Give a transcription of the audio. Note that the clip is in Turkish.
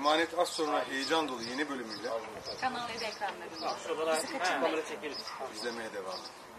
Emanet az sonra heyecan dolu yeni bölümüyle Kanal 7 ekranlarında. Şuralara kamera çekelim. izlemeye devam edin.